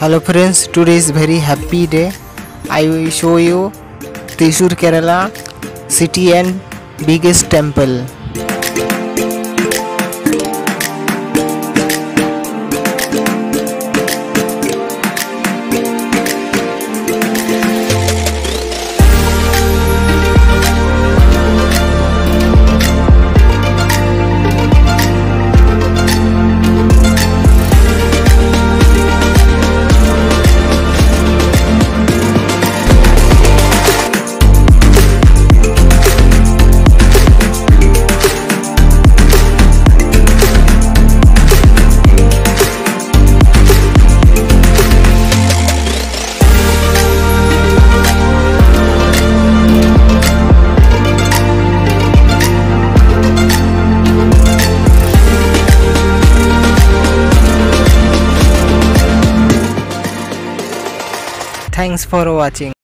Hello friends, today is very happy day. I will show you Trissur Kerala city and biggest temple. Thanks for watching.